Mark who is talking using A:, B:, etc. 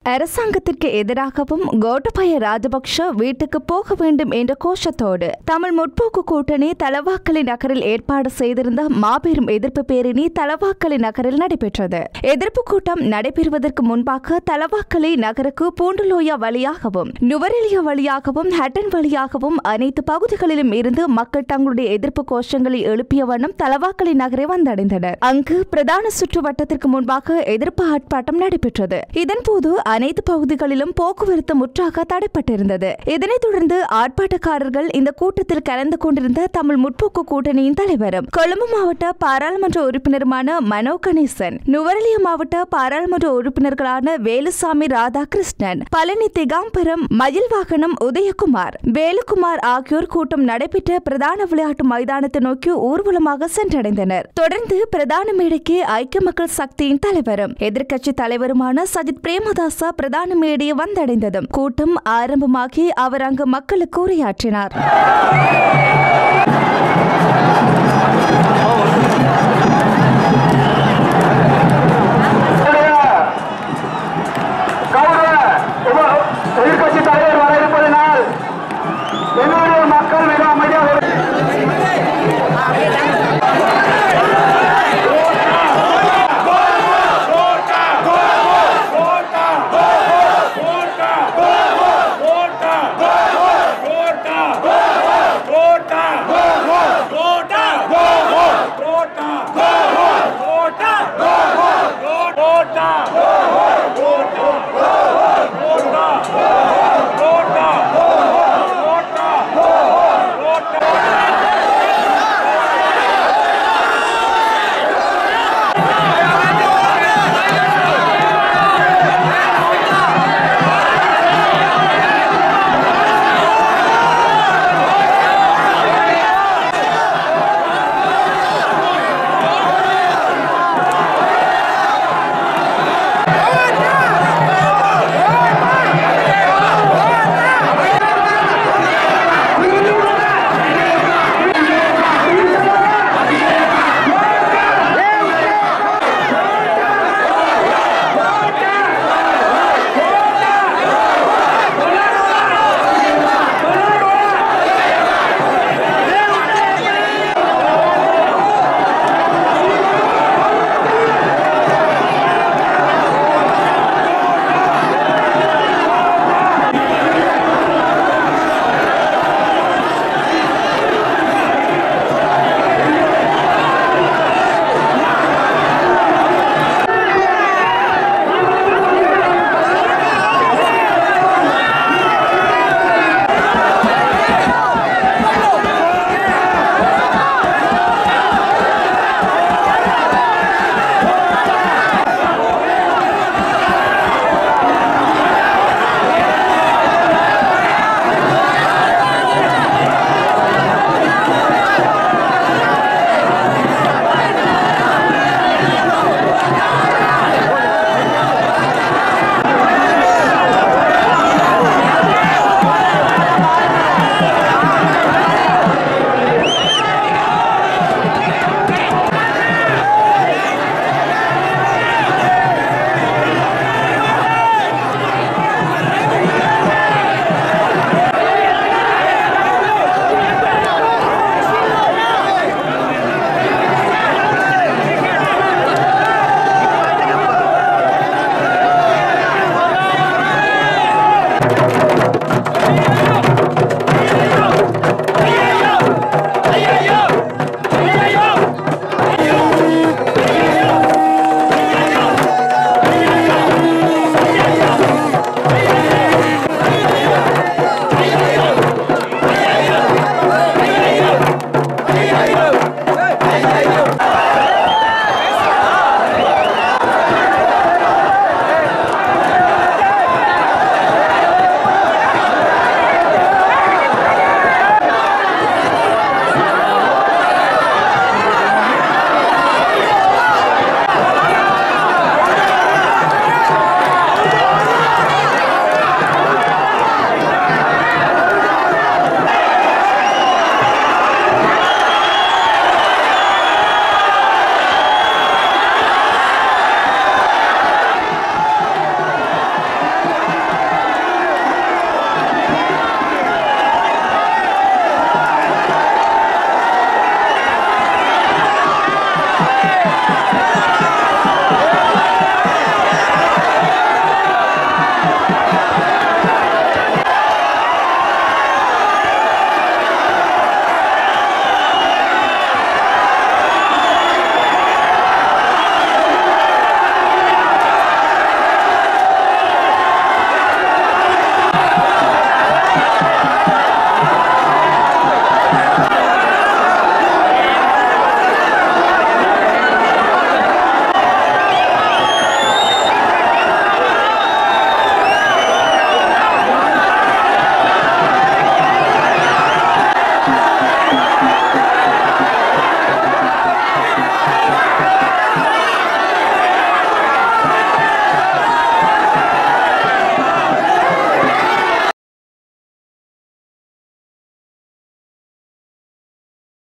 A: அரசாங்கத்திற்கு எதிராகவும் கோட்டபாய ராஜபக்ஷ வீட்டுக்கு போக வேண்டும் என்ற கோஷத்தோடு தமிழ் முற்போக்கு கூட்டணி தலவாக்கலை நகரில் ஏற்பாடு செய்திருந்த மாபெரும் எதிர்ப்பு பேரணி தலவாக்கலை நகரில் நடைபெற்றது. எதிர்ப்பு கூட்டம் நடைபெறுவதற்கு முன்பாக தலவாக்கலை நகருக்கு பூண்டுலோயா வழியாகவும் நுவரெலியா வழியாகவும் ஹட்டன் வழியாகவும் அனைத்து பகுதிகளிலும் இருந்து மக்கள் தங்களுடைய எதிர்ப்பு கோஷங்களை எழுப்பிய வண்ணம் தலவாக்கலை நகரை வந்தடைந்தனர். அங்கு பிரதான சுற்று வட்டத்திற்கு முன்பாக எதிர்ப்பு ஆர்ப்பாட்டம் நடைபெற்றது. இதன்போது அனைத்து பகுதிகளிலும் போக்குவரத்து முற்றாக தடைப்பட்டிருந்தது. இதனைத் தொடர்ந்து ஆர்ப்பாட்டக்காரர்கள் இந்த கூட்டத்தில் கலந்து கொண்டிருந்த தமிழ் முற்போக்கு கூட்டணியின் தலைவரும் கொழும்பு மாவட்ட பாராளுமன்ற உறுப்பினருமான மனோ கணேசன், நுவரெலியா மாவட்ட பாராளுமன்ற உறுப்பினர்களான வேலுசாமி ராதாகிருஷ்ணன், பழனி திகாம்பரம், மயில்வாகனம் உதயகுமார், வேலுக்குமார் ஆகியோர் கூட்டம் நடைபெற்ற பிரதான விளையாட்டு மைதானத்தை நோக்கி ஊர்வலமாக சென்றடைந்தனர். தொடர்ந்து பிரதான மேடைக்கு ஐக்கிய மக்கள் சக்தியின் தலைவரும் எதிர்க்கட்சி தலைவருமான சஜித் பிரேமதாச பிரதான மேடையை வந்தடைந்ததும் கூட்டம் ஆரம்பமாகி அவர் அங்கு மக்களுக்கு உரையாற்றினார்.